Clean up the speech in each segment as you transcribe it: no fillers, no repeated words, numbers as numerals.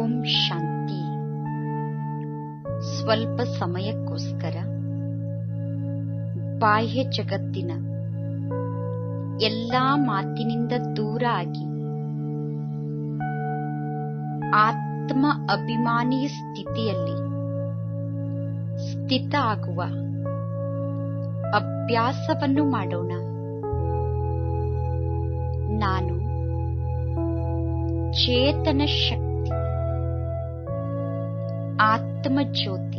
ಓಂ ಶಾಂತಿ. ಸ್ವಲ್ಪ ಸಮಯಕ್ಕೋಸ್ಕರ ಬಾಹ್ಯ ಜಗತ್ತಿನ ಎಲ್ಲಾ ಮಾತಿನಿಂದ ದೂರ ಆಗಿ ಆತ್ಮ ಅಭಿಮಾನಿ ಸ್ಥಿತಿಯಲ್ಲಿ ಸ್ಥಿತ ಆಗುವ ಅಭ್ಯಾಸವನ್ನು ಮಾಡೋಣ. ನಾನು ಚೇತನ ಶಕ್ತಿ, ಆತ್ಮ ಜ್ಯೋತಿ,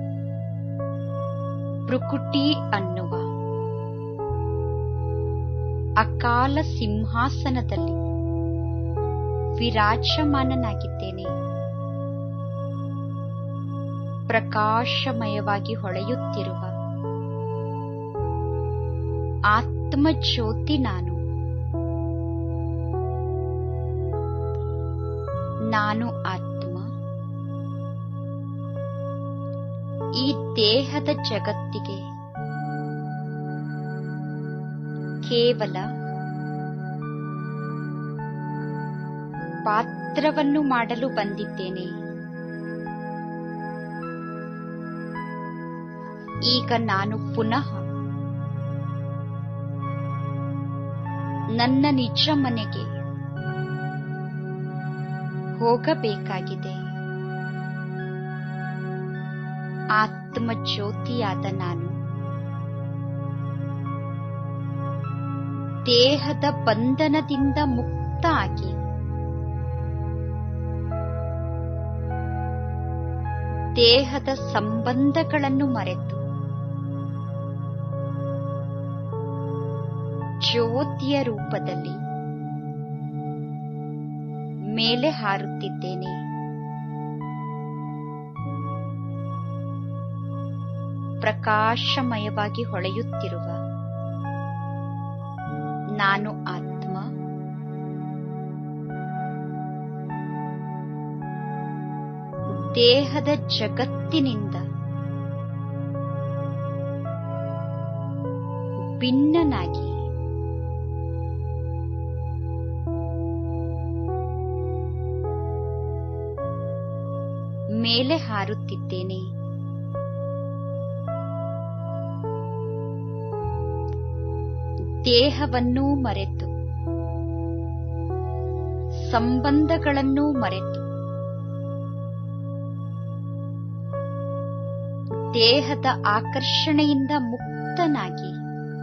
ಪ್ರಕೃತಿ ಅನ್ನುವ ಅಕಾಲ ಸಿಂಹಾಸನದಲ್ಲಿ ವಿರಾಜಮಾನನಾಗಿದ್ದೇನೆ. ಪ್ರಕಾಶಮಯವಾಗಿ ಹೊಳೆಯುತ್ತಿರುವ ಆತ್ಮ ಜ್ಯೋತಿ ನಾನು ಆತ್ಮ. ಈ ದೇಹದ ಜಗತ್ತಿಗೆ ಕೇವಲ ಪಾತ್ರವನ್ನು ಮಾಡಲು ಬಂದಿದ್ದೇನೆ. ಈಗ ನಾನು ಪುನಃ ನನ್ನ ನಿಜ ಮನೆಗೆ ಹೋಗಬೇಕಾಗಿದೆ. ಆತ್ಮ ಜ್ಯೋತಿಯಾದ ನಾನು ದೇಹದ ಬಂಧನದಿಂದ ಮುಕ್ತ ಆಗಿ ದೇಹದ ಸಂಬಂಧಗಳನ್ನು ಮರೆತು ಜ್ಯೋತಿಯ ರೂಪದಲ್ಲಿ ಮೇಲೆ ಹಾರುತ್ತಿದ್ದೇನೆ. ಪ್ರಕಾಶಮಯವಾಗಿ ಹೊಳೆಯುತ್ತಿರುವ ನಾನು ಆತ್ಮ. ದೇಹದ ಜಗತ್ತಿನಿಂದ ಭಿನ್ನನಾಗಿ ಮೇಲೆ ಹಾರುತ್ತಿದ್ದೇನೆ. ದೇಹವನ್ನೂ ಮರೆತು ಸಂಬಂಧಗಳನ್ನೂ ಮರೆತು ದೇಹದ ಆಕರ್ಷಣೆಯಿಂದ ಮುಕ್ತನಾಗಿ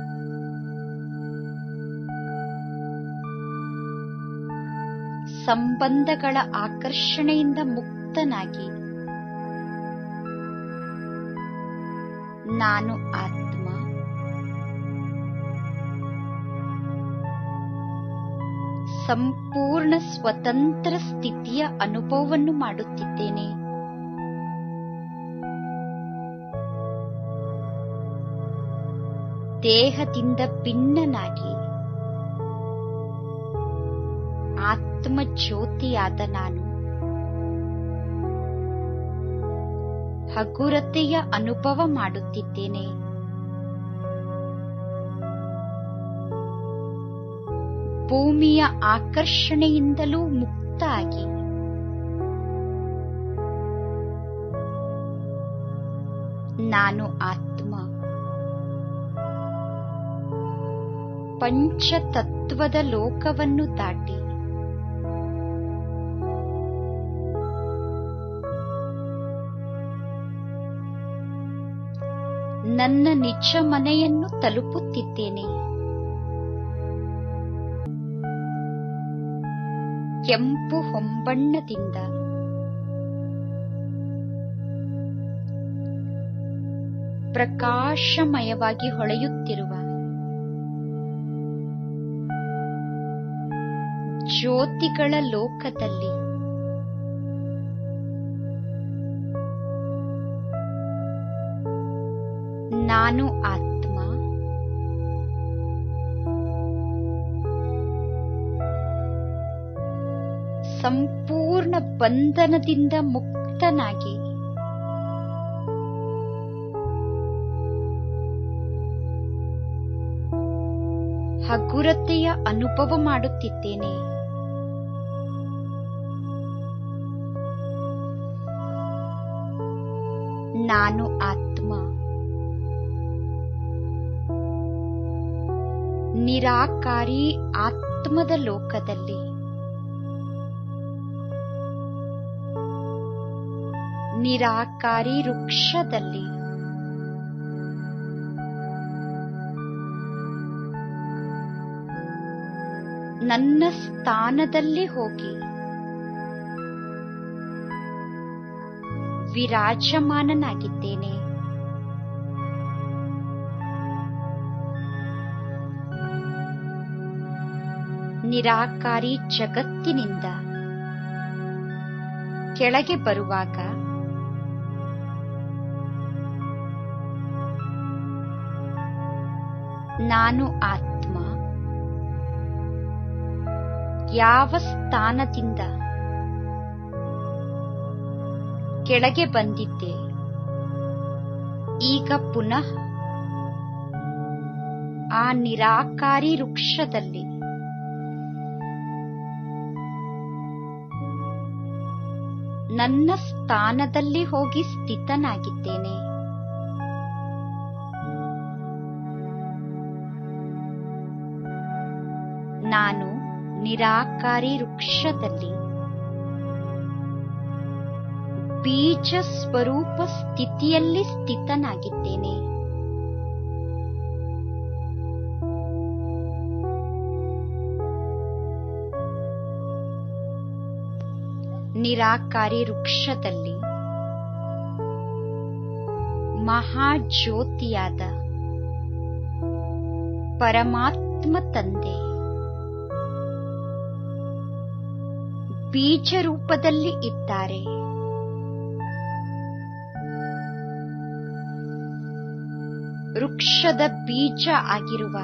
ಸಂಬಂಧಗಳ ಆಕರ್ಷಣೆಯಿಂದ ಮುಕ್ತನಾಗಿ ನಾನು ಆತ್ಮ. ಸಂಪೂರ್ಣ ಸ್ವತಂತ್ರ ಸ್ಥಿತಿಯ ಅನುಭವವನ್ನು ಮಾಡುತ್ತಿದ್ದೇನೆ. ದೇಹದಿಂದ ಭಿನ್ನನಾಗಿ ಆತ್ಮ ಜ್ಯೋತಿಯಾದ ನಾನು ಹಗುರತೆಯ ಅನುಭವ ಮಾಡುತ್ತಿದ್ದೇನೆ. ಭೂಮಿಯ ಆಕರ್ಷಣೆಯಿಂದಲೂ ಮುಕ್ತ ಆಗಿ ನಾನು ಆತ್ಮ. ಪಂಚತತ್ವದ ಲೋಕವನ್ನು ದಾಟಿ ನನ್ನ ನಿಜ ಮನೆಯನ್ನು ತಲುಪುತ್ತಿದ್ದೇನೆ. ಕೆಂಪು ಹೊಂಬಣ್ಣದಿಂದ ಪ್ರಕಾಶಮಯವಾಗಿ ಹೊಳೆಯುತ್ತಿರುವ ಜ್ಯೋತಿಗಳ ಲೋಕದಲ್ಲಿ ನಾನು ಆತ್ಮ. ಸಂಪೂರ್ಣ ಬಂಧನದಿಂದ ಮುಕ್ತನಾಗಿ ಹಗುರತೆಯ ಅನುಭವ ಮಾಡುತ್ತಿದ್ದೇನೆ. ನಾನು ಆತ್ಮ ನಿರಾಕಾರಿ ಆತ್ಮದ ಲೋಕದಲ್ಲಿ ನಿರಾಕಾರಿ ವೃಕ್ಷದಲ್ಲಿ ನನ್ನ ಸ್ಥಾನದಲ್ಲಿ ಹೋಗಿ ವಿರಾಜಮಾನನಾಗಿದ್ದೇನೆ. ನಿರಾಕಾರಿ ಜಗತ್ತಿನಿಂದ ಕೆಳಗೆ ಬರುವಾಗ ನಾನು ಆತ್ಮ ಯಾವ ಸ್ಥಾನದಿಂದ ಕೆಳಗೆ ಬಂದಿದ್ದೆ, ಈಗ ಪುನಃ ಆ ನಿರಾಕಾರಿ ವೃಕ್ಷದಲ್ಲಿ ನನ್ನ ಸ್ಥಾನದಲ್ಲಿ ಹೋಗಿ ಸ್ಥಿತನಾಗಿದ್ದೇನೆ. ನಾನು ನಿರಾಕಾರಿ ವೃಕ್ಷದಲ್ಲಿ ಬೀಜ ಸ್ವರೂಪ ಸ್ಥಿತಿಯಲ್ಲಿ ಸ್ಥಿತನಾಗಿದ್ದೇನೆ. ನಿರಾಕಾರಿ ವೃಕ್ಷದಲ್ಲಿ ಮಹಾಜ್ಯೋತಿಯಾದ ಪರಮಾತ್ಮ ತಂದೆ ಬೀಜ ರೂಪದಲ್ಲಿ ಇದ್ದಾರೆ. ವೃಕ್ಷದ ಬೀಜ ಆಗಿರುವ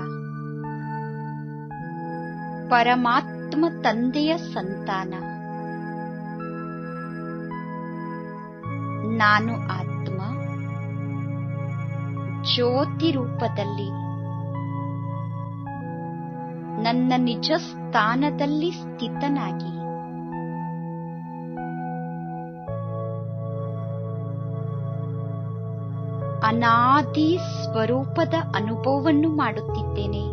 ಪರಮಾತ್ಮ ತಂದೆಯ ಸಂತಾನ ನಾನು ಆತ್ಮ ಜ್ಯೋತಿ ರೂಪದಲ್ಲಿ ನನ್ನ ನಿಜ ಸ್ಥಾನದಲ್ಲಿ ಸ್ಥಿತನಾಗಿ ಅನಾದಿ ಸ್ವರೂಪದ ಅನುಭವವನ್ನು ಮಾಡುತ್ತಿದ್ದೇನೆ.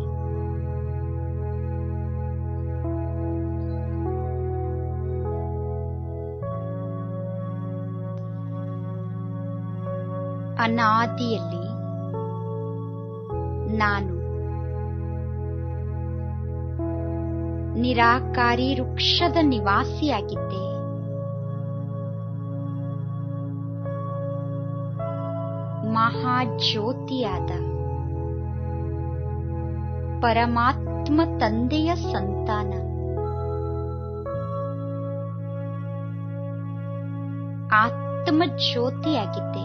ಅನಾದಿಯಲ್ಲಿ ನಾನು ನಿರಾಕಾರಿ ವೃಕ್ಷದ ನಿವಾಸಿಯಾಗಿದ್ದೆ. ಮಹಾಜ್ಯೋತಿಯಾದ ಪರಮಾತ್ಮ ತಂದೆಯ ಸಂತಾನ ಆತ್ಮ ಜ್ಯೋತಿಯಾಗಿದ್ದೆ.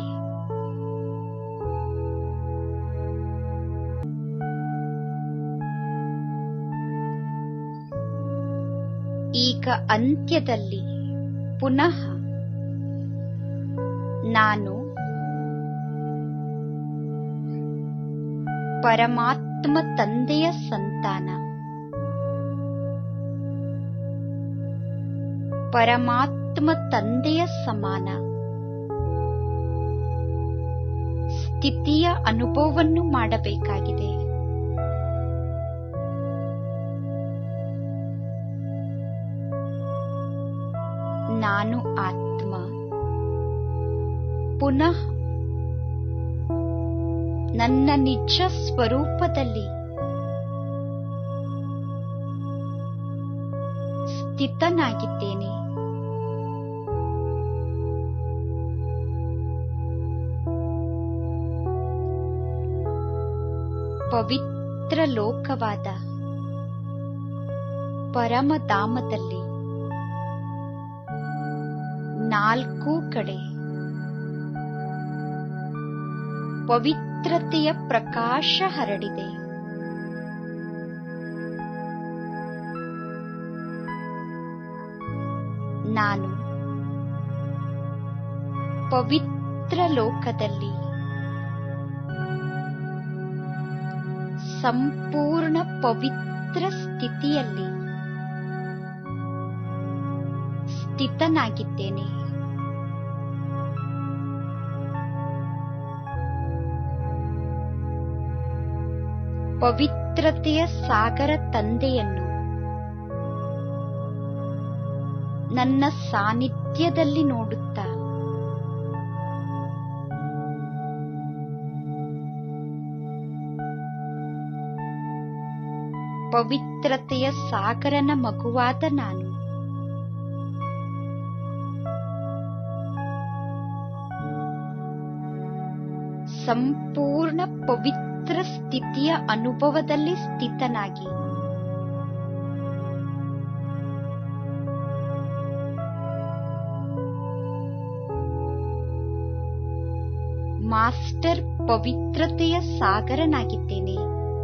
ಈಗ ಅಂತ್ಯದಲ್ಲಿ ಪುನಃ ನಾನು ಪರಮಾತ್ಮ ತಂದೆಯ ಸಂತಾನ, ಪರಮಾತ್ಮ ತಂದೆಯ ಸಮಾನ ಸ್ಥಿತಿಯ ಅನುಭವವನ್ನು ಮಾಡಬೇಕಾಗಿದೆ. ನಾನು ಆತ್ಮ ಪುನಃ ನನ್ನ ನಿಜ ಸ್ವರೂಪದಲ್ಲಿ ಸ್ಥಿತನಾಗಿದ್ದೇನೆ. ಪವಿತ್ರ ಲೋಕವಾದ ಪರಮಧಾಮದಲ್ಲಿ ನಾಲ್ಕೂ ಕಡೆ ಪವಿತ್ರತೆಯ ಪ್ರಕಾಶ ಹರಡಿದೆ. ನಾನು ಪವಿತ್ರ ಲೋಕದಲ್ಲಿ ಸಂಪೂರ್ಣ ಪವಿತ್ರ ಸ್ಥಿತಿಯಲ್ಲಿ ಸ್ಥಿತನಾಗಿದ್ದೇನೆ. ಪವಿತ್ರತೆಯ ಸಾಗರ ತಂದೆಯನ್ನು ನನ್ನ ಸಾನ್ನಿಧ್ಯದಲ್ಲಿ ನೋಡುತ್ತಾ ಪವಿತ್ರತೆಯ ಸಾಗರನ ಮಗುವಾದ ನಾನು ಸಂಪೂರ್ಣ ಪವಿತ್ರ ಸ್ಥಿತಿಯ ಅನುಭವದಲ್ಲಿ ಸ್ಥಿತನಾಗಿ ಮಾಸ್ಟರ್ ಪವಿತ್ರತೆಯ ಸಾಗರನಾಗಿದ್ದೇನೆ.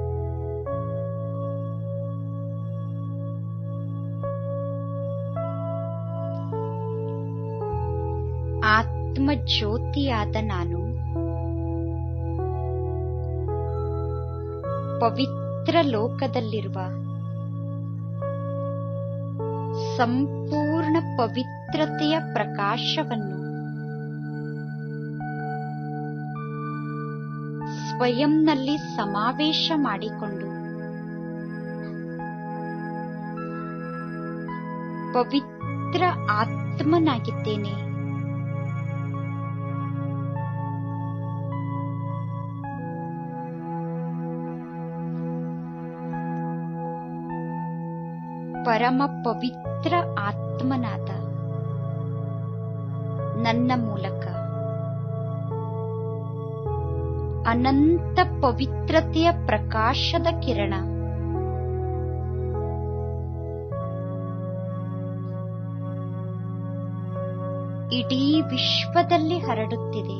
ಆತ್ಮ ಜ್ಯೋತಿಯಾದ ನಾನು ಪವಿತ್ರ ಲೋಕದಲ್ಲಿರುವ ಸಂಪೂರ್ಣ ಪವಿತ್ರತೆಯ ಪ್ರಕಾಶವನ್ನು ಸ್ವಯಂನಲ್ಲಿ ಸಮಾವೇಶ ಮಾಡಿಕೊಂಡು ಪವಿತ್ರ ಆತ್ಮನಾಗಿದ್ದೇನೆ. ಪರಮ ಪವಿತ್ರ ಆತ್ಮನಾದ ನನ್ನ ಮೂಲಕ ಅನಂತ ಪವಿತ್ರತೆಯ ಪ್ರಕಾಶದ ಕಿರಣ ಇಡೀ ವಿಶ್ವದಲ್ಲಿ ಹರಡುತ್ತಿದೆ.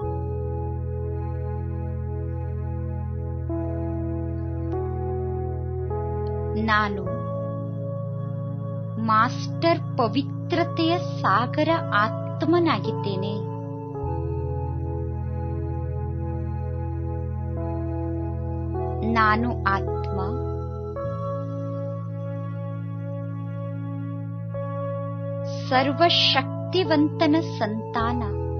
ನಾನು ಮಾಸ್ಟರ್ ಪವಿತ್ರತೆಯ ಸಾಗರ ಆತ್ಮನಾಗಿದ್ದೇನೆ. ನಾನು ಆತ್ಮ ಸರ್ವಶಕ್ತಿವಂತನ ಸಂತಾನ.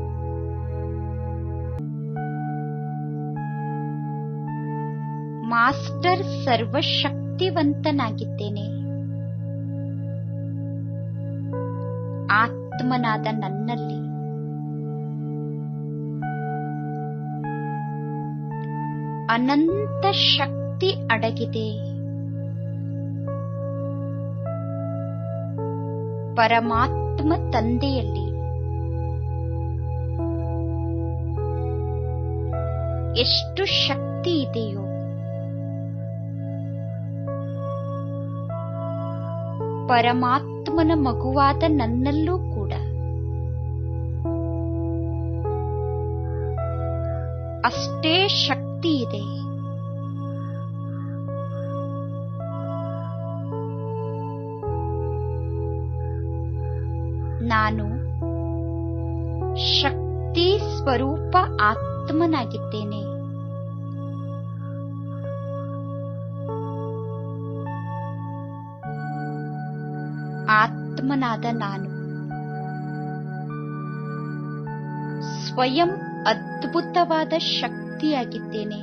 ಮಾಸ್ಟರ್ ಸರ್ವಶಕ್ತಿವಂತನಾಗಿದ್ದೇನೆ. ಆತ್ಮನಾದ ನನ್ನಲ್ಲಿ ಅನಂತ ಶಕ್ತಿ ಅಡಗಿದೆ. ಪರಮಾತ್ಮ ತಂದೆಯಲ್ಲಿ ಎಷ್ಟು ಶಕ್ತಿ ಇದೆಯೋ ಪರಮಾತ್ಮನ ಮಗುವಾದ ನನ್ನಲ್ಲೂ ಕೂಡ ಅಷ್ಟೇ ಶಕ್ತಿ ಇದೆ. ನಾನು ಶಕ್ತಿ ಸ್ವರೂಪ ಆತ್ಮನಾಗಿದ್ದೇನೆ. ಆತ್ಮನಾದ ನಾನು ಸ್ವಯಂ ಅದ್ಭುತವಾದ ಶಕ್ತಿಯಾಗಿದ್ದೇನೆ.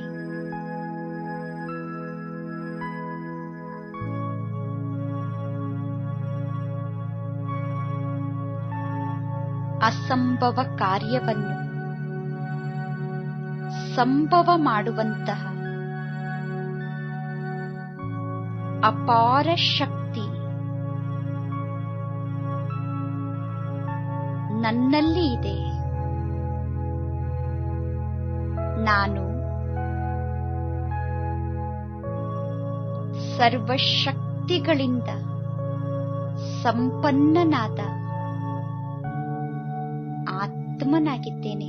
ಅಸಂಭವ ಕಾರ್ಯವನ್ನು ಸಂಭವ ಮಾಡುವಂತಹ ಅಪಾರ ಶಕ್ತಿ ನನ್ನಲ್ಲಿ ಇದೆ. ನಾನು ಸರ್ವಶಕ್ತಿಗಳಿಂದ ಸಂಪನ್ನನಾದ ಆತ್ಮನಾಗಿದ್ದೇನೆ.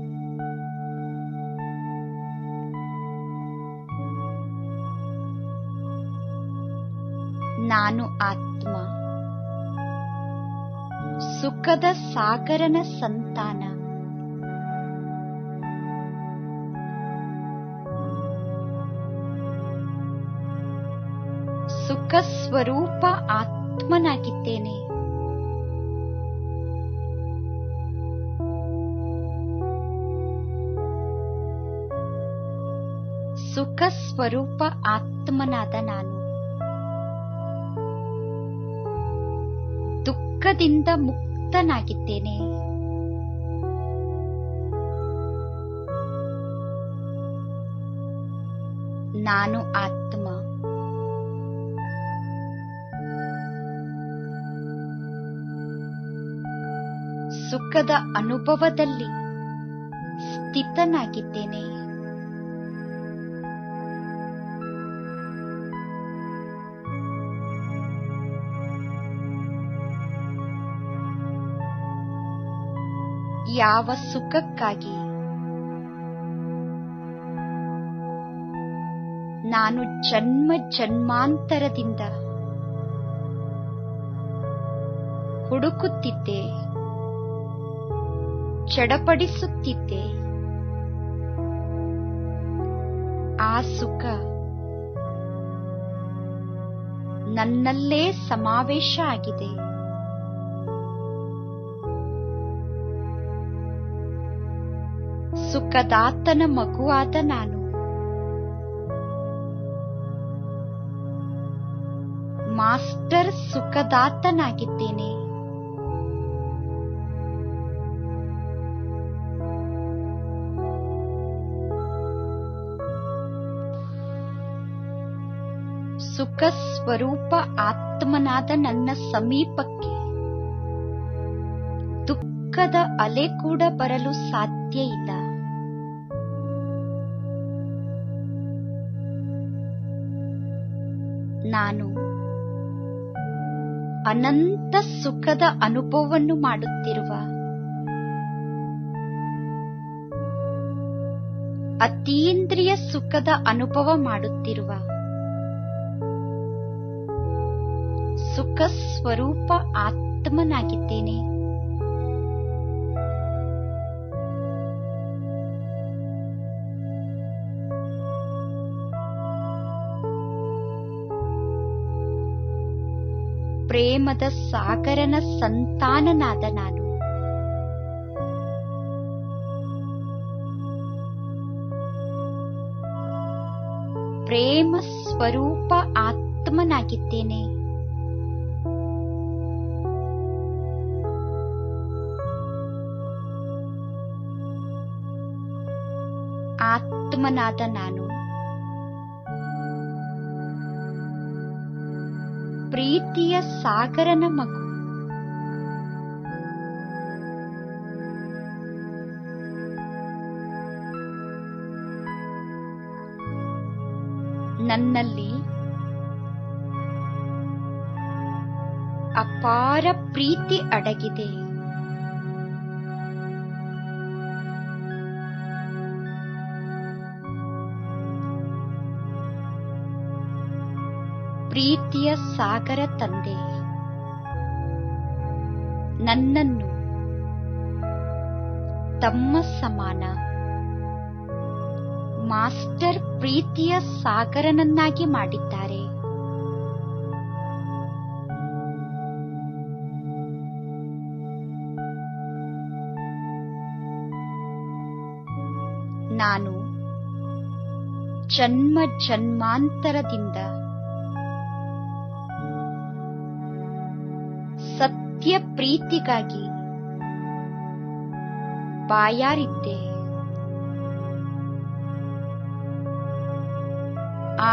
ನಾನು ಆತ್ಮ ಸುಖದ ಸಾಗರನ ಸಂತಾನ. ಸುಖ ಸ್ವರೂಪ ಆತ್ಮನಾಗಿದ್ದೇನೆ. ಸುಖ ಸ್ವರೂಪ ಆತ್ಮನಾದ ನಾನು ದುಃಖದಿಂದ ಮುಕ್ತನಾಗಿದ್ದೇನೆ. ನಾನು ಆತ್ಮ. ಸುಖದ ಅನುಭವದಲ್ಲಿ ಸ್ಥಿತನಾಗಿದ್ದೇನೆ. ಯಾವ ಸುಖಕ್ಕಾಗಿ ನಾನು ಜನ್ಮ ಜನ್ಮಾಂತರದಿಂದ ಹುಡುಕುತ್ತಿದ್ದೆ, ಚಡಪಡಿಸುತ್ತಿದ್ದೆ, ಆ ಸುಖ ನನ್ನಲ್ಲೇ ಸಮಾವೇಶ ಆಗಿದೆ. ಸುಖದಾತನ ಮಗುವಾದ ನಾನು ಮಾಸ್ಟರ್ ಸುಖದಾತನಾಗಿದ್ದೇನೆ. ಸುಖ ಸ್ವರೂಪ ಆತ್ಮನಾದ ನನ್ನ ಸಮೀಪಕ್ಕೆ ದುಃಖದ ಅಲೆ ಕೂಡ ಬರಲು ಸಾಧ್ಯ ಇಲ್ಲ. ನಾನು ಅನಂತ ಸುಖದ ಅನುಭವವನ್ನು ಮಾಡುತ್ತಿರುವ ಅತೀಂದ್ರಿಯ ಸುಖದ ಅನುಭವ ಮಾಡುತ್ತಿರುವ ಸುಖ ಸ್ವರೂಪ ಆತ್ಮನಾಗಿದ್ದೇನೆ. ಪ್ರೇಮದ ಸಾಗರನ ಸಂತಾನನಾದ ನಾನು ಪ್ರೇಮ ಸ್ವರೂಪ ಆತ್ಮನಾಗಿದ್ದೇನೆ. ಆತ್ಮನಾದ ನಾನು ಪ್ರೀತಿಯ ಸಾಗರನ ಮಗು. ನನ್ನಲ್ಲಿ ಅಪಾರ ಪ್ರೀತಿ ಅಡಗಿದೆ. ಪ್ರೀತಿಯ ಸಾಗರ ತಂದೆ ನನ್ನನ್ನು ತಮ್ಮ ಸಮಾನ ಮಾಸ್ಟರ್ ಪ್ರೀತಿಯ ಸಾಗರನನ್ನಾಗಿ ಮಾಡಿದ್ದಾರೆ. ನಾನು ಜನ್ಮ ಜನ್ಮಾಂತರದಿಂದ ಸತ್ಯ ಪ್ರೀತಿಗಾಗಿ ಬಾಯಾರಿದ್ದೆ. ಆ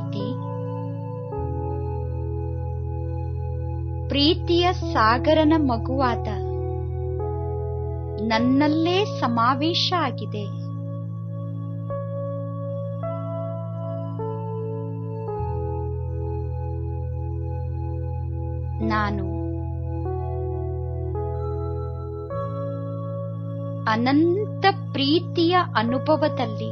ಪ್ರೀತಿಯ ಸಾಗರನ ಮಗುವಾದ ನನ್ನಲ್ಲೇ ಸಮಾವೇಶ ಆಗಿದೆ. ನಾನು ಅನಂತ ಪ್ರೀತಿಯ ಅನುಭವದಲ್ಲಿ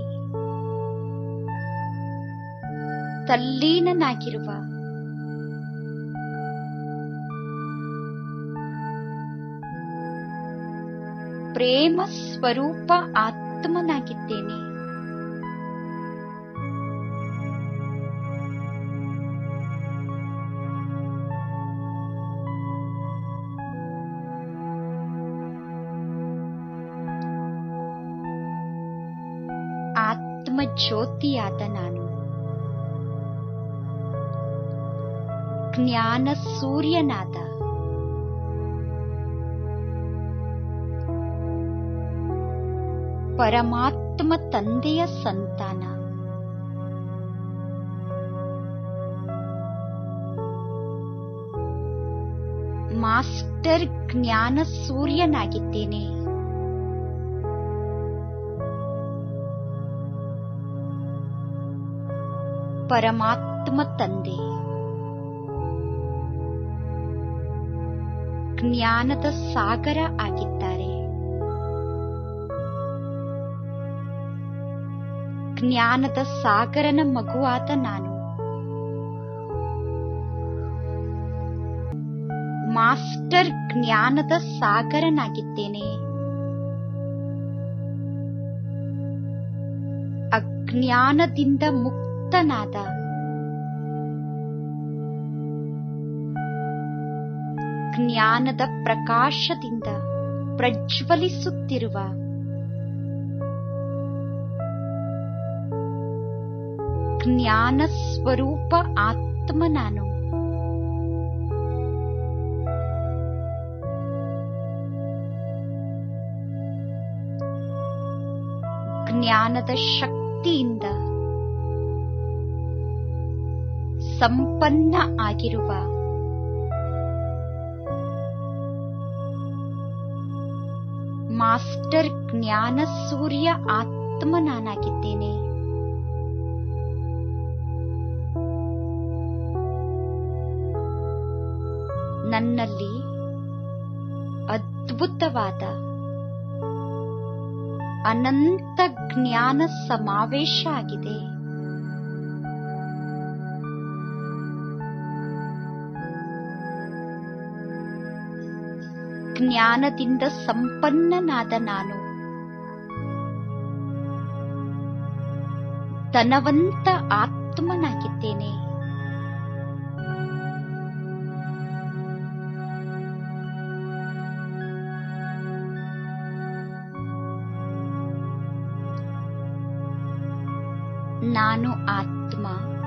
ತಲ್ಲೀನನಾಗಿರುವ ಪ್ರೇಮ ಸ್ವರೂಪ ಆತ್ಮನಾಗಿದ್ದೇನೆ. ಜ್ಯೋತಿಯಾದ ನಾನು ಜ್ಞಾನ ಸೂರ್ಯನಾದ ಪರಮಾತ್ಮ ತಂದೆಯ ಸಂತಾನ ಮಾಸ್ಟರ್ ಜ್ಞಾನ ಸೂರ್ಯನಾಗಿದ್ದೇನೆ. ಪರಮಾತ್ಮ ತಂದೆ ಜ್ಞಾನದ ಸಾಗರ ಆಗಿದ್ದಾರೆ. ಜ್ಞಾನದ ಸಾಗರನ ಮಗುವಾದ ನಾನು ಮಾಸ್ಟರ್ ಜ್ಞಾನದ ಸಾಗರನಾಗಿದ್ದೇನೆ. ಅಜ್ಞಾನದಿಂದ ಮುಕ್ತನಾದ ಜ್ಞಾನದ ಪ್ರಕಾಶದಿಂದ ಪ್ರಜ್ವಲಿಸುತ್ತಿರುವ ಜ್ಞಾನ ಸ್ವರೂಪ ಆತ್ಮ ನಾನು. ಜ್ಞಾನದ ಶಕ್ತಿಯಿಂದ ಸಂಪನ್ನ ಆಗಿರುವ ಮಾಸ್ಟರ್ ಜ್ಞಾನ ಸೂರ್ಯ ಆತ್ಮ ನಾನಾಗಿದ್ದೇನೆ. ನನ್ನಲ್ಲಿ ಅದ್ಭುತವಾದ ಅನಂತ ಜ್ಞಾನ ಸಮಾವೇಶ ಆಗಿದೆ. ಜ್ಞಾನದಿಂದ ಸಂಪನ್ನನಾದ ನಾನು ಧನವಂತ ಆತ್ಮನಾಗಿದ್ದೇನೆ. ನಾನು ಆತ್ಮ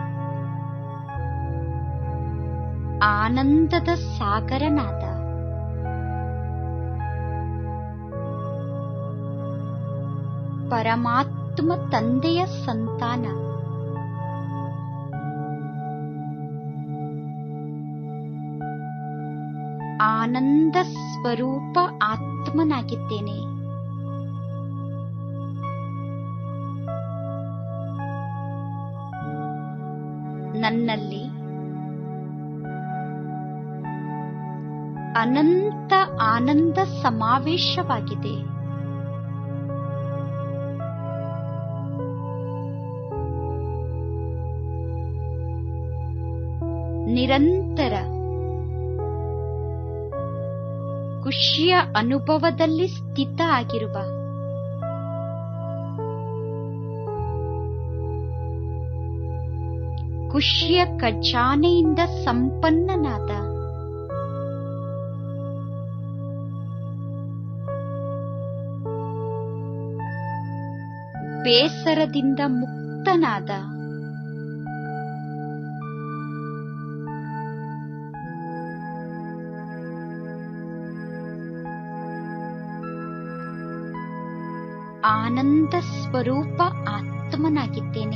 ಆನಂದದ ಸಾಗರನಾದ ಪರಮಾತ್ಮ ತಂದೆಯ ಸಂತಾನ. ಆನಂದ ಸ್ವರೂಪ ಆತ್ಮನಾಗಿದ್ದೇನೆ. ನನ್ನಲ್ಲಿ ಅನಂತ ಆನಂದ ಸಮಾವೇಶವಾಗಿದೆ. ನಿರಂತರ ಖುಷಿಯ ಅನುಭವದಲ್ಲಿ ಸ್ಥಿತ ಆಗಿರುವ ಖುಷಿಯ ಖಜಾನೆಯಿಂದ ಸಂಪನ್ನನಾದ ಬೇಸರದಿಂದ ಮುಕ್ತನಾದ ಆನಂದ ಸ್ವರೂಪ ಆತ್ಮನಾಗಿದ್ದೇನೆ.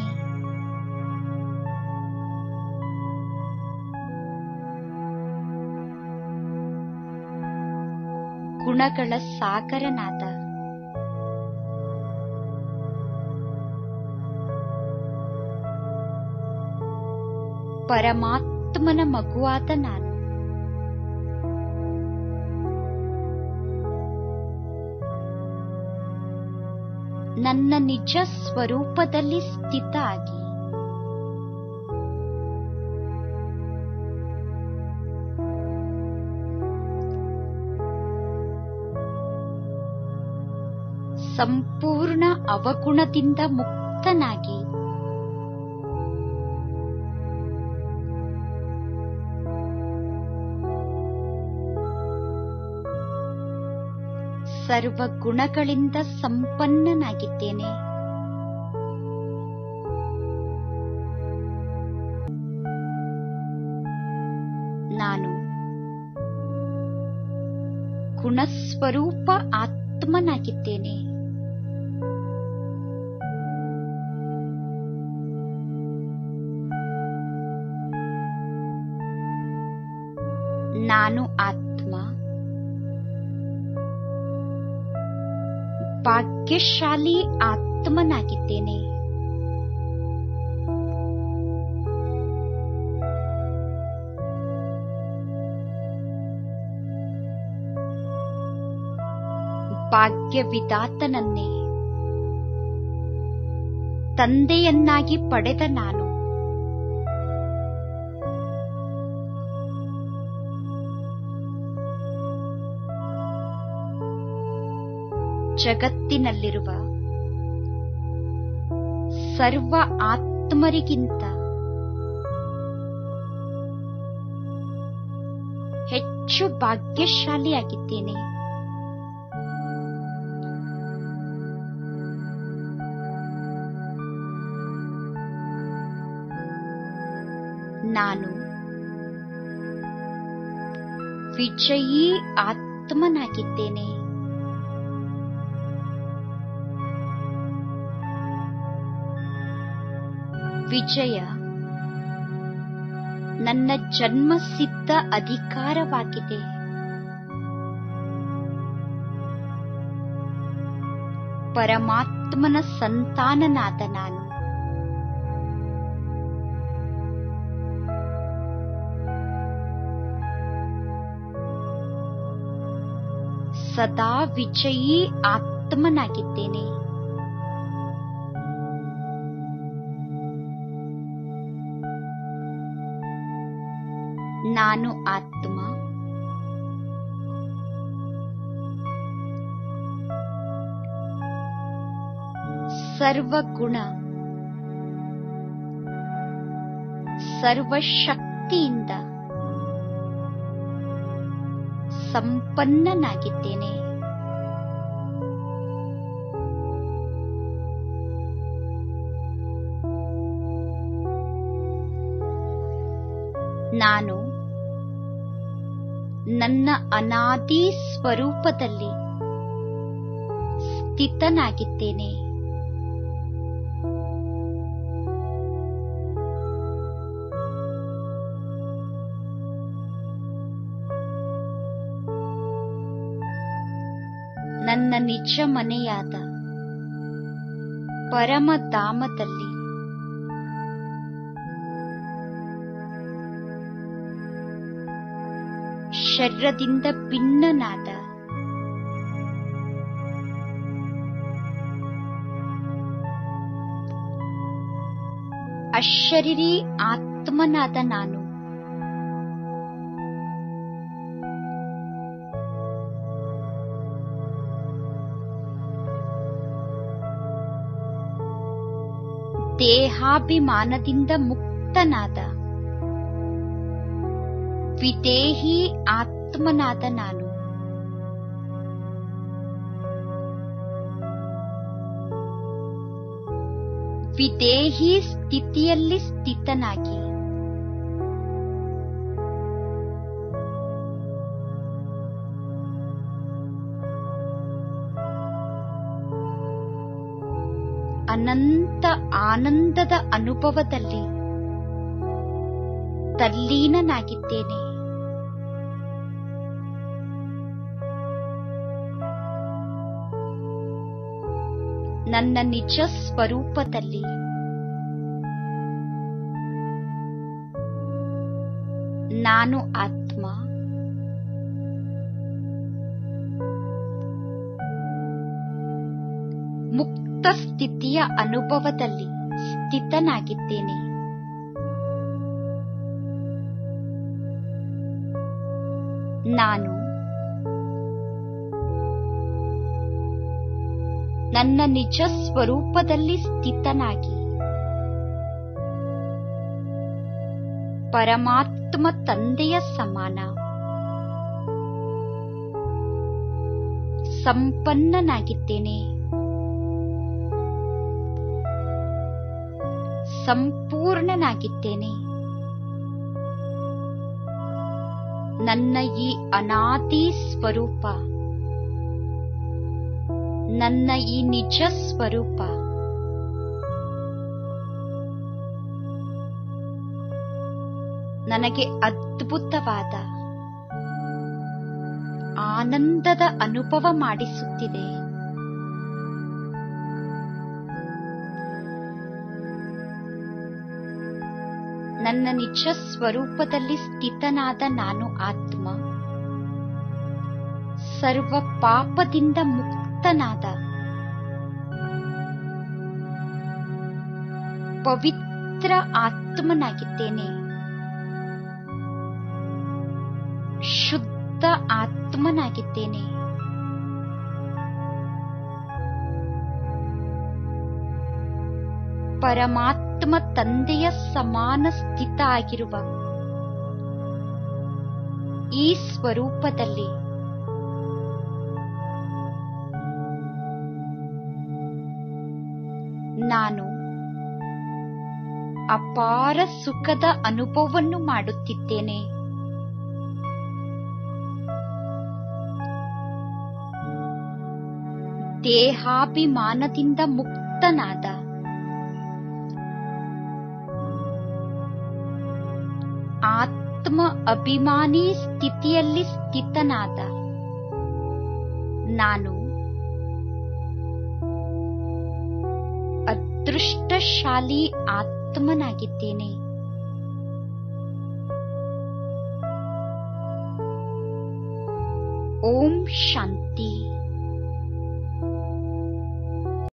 ಗುಣಗಳ ಸಾಗರನಾದ ಪರಮಾತ್ಮನ ಮಗುವಾದ ನಾನು ನನ್ನ ನಿಜ ಸ್ವರೂಪದಲ್ಲಿ ಸ್ಥಿತ ಆಗಿ ಸಂಪೂರ್ಣ ಅವಗುಣದಿಂದ ಮುಕ್ತನಾಗಿ ಸರ್ವ ಗುಣಗಳಿಂದ ಸಂಪನ್ನನಾಗಿದ್ದೇನೆ. ಗುಣಸ್ವರೂಪ ಆತ್ಮನಾಗಿದ್ದೇನೆ. ನಾನು ಆತ್ಮ ಭಾಗ್ಯಶಾಲಿ ಆತ್ಮನಾಗಿದ್ದೇನೆ. ಭಾಗ್ಯವಿದಾತನನ್ನೇ ತಂದೆಯನ್ನಾಗಿ ಪಡೆದ ನಾನು ಜಗತ್ತಿನಲ್ಲಿರುವ ಸರ್ವ ಆತ್ಮರಿಗಿಂತ ಹೆಚ್ಚು ಭಾಗ್ಯಶಾಲಿಯಾಗಿದ್ದೇನೆ. ನಾನು ವಿಜಯೀ ಆತ್ಮನಾಗಿದ್ದೇನೆ. ವಿಜಯ ನನ್ನ ಜನ್ಮಸಿದ್ಧ ಅಧಿಕಾರವಾಗಿದೆ. ಪರಮಾತ್ಮನ ಸಂತಾನನಾದ ನಾನು ಸದಾ ವಿಜಯೀ ಆತ್ಮನಾಗಿದ್ದೇನೆ. ನಾನು ಆತ್ಮ ಸರ್ವಗುಣ ಸರ್ವಶಕ್ತಿಯಿಂದ ಸಂಪನ್ನನಾಗಿದ್ದೇನೆ. ನಾನು ನನ್ನ ಅನಾದಿ ಸ್ವರೂಪದಲ್ಲಿ ಸ್ಥಿತನಾಗಿದ್ದೇನೆ. ನನ್ನ ನಿಜ ಮನೆಯಾದ ಪರಮಧಾಮದಲ್ಲಿ ಶರೀರದಿಂದ ಭಿನ್ನನಾದ ಅಶರೀರಿ ಆತ್ಮನಾದ ನಾನು ದೇಹಾಭಿಮಾನದಿಂದ ಮುಕ್ತನಾದ ವಿದೇಹಿ ಆತ್ಮನಾದ ನಾನು ವಿದೇಹಿ ಸ್ಥಿತಿಯಲ್ಲಿ ಸ್ಥಿತನಾಗಿ ಅನಂತ ಆನಂದದ ಅನುಭವದಲ್ಲಿ ತಲ್ಲೀನನಾಗಿದ್ದೇನೆ. ನನ್ನ ನಿಜ ಸ್ವರೂಪದಲ್ಲಿ ನಾನು ಆತ್ಮ ಮುಕ್ತ ಸ್ಥಿತಿಯ ಅನುಭವದಲ್ಲಿ ಸ್ಥಿತನಾಗಿದ್ದೇನೆ. ನಾನು ನನ್ನ ನಿಜ ಸ್ವರೂಪದಲ್ಲಿ ಸ್ಥಿತನಾಗಿ ಪರಮಾತ್ಮ ತಂದೆಯ ಸಮಾನ ಸಂಪನ್ನನಾಗಿದ್ದೇನೆ. ಸಂಪೂರ್ಣನಾಗಿದ್ದೇನೆ. ನನ್ನ ಈ ಅನಾದಿ ಸ್ವರೂಪ, ನನ್ನ ಈ ನಿಜ ಸ್ವರೂಪ ನನಗೆ ಅದ್ಭುತವಾದ ಆನಂದದ ಅನುಭವ ಮಾಡಿಸುತ್ತಿದೆ. ನನ್ನ ನಿಜ ಸ್ವರೂಪದಲ್ಲಿ ಸ್ಥಿತನಾದ ನಾನು ಆತ್ಮ, ಸರ್ವ ಪಾಪದಿಂದ ಮುಕ್ತನಾದ ಪವಿತ್ರ ಆತ್ಮನಾಗಿದ್ದೇನೆ. ಶುದ್ಧ ಆತ್ಮನಾಗಿದ್ದೇನೆ. ಪರಮಾತ್ಮ ತಂದೆಯ ಸಮಾನ ಸ್ಥಿತ ಆಗಿರುವ ಈ ಸ್ವರೂಪದಲ್ಲಿ ನಾನು ಅಪಾರ ಸುಖದ ಅನುಭವವನ್ನು ಮಾಡುತ್ತಿದ್ದೇನೆ. ದೇಹಾಭಿಮಾನದಿಂದ ಮುಕ್ತನಾದ ಆತ್ಮ ಅಭಿಮಾನಿ ಸ್ಥಿತಿಯಲ್ಲಿ ಸ್ಥಿತನಾದ ನಾನು ಅದೃಷ್ಟಶಾಲಿ ಆತ್ಮನಾಗಿದ್ದೇನೆ. ಓಂ ಶಾಂತಿ.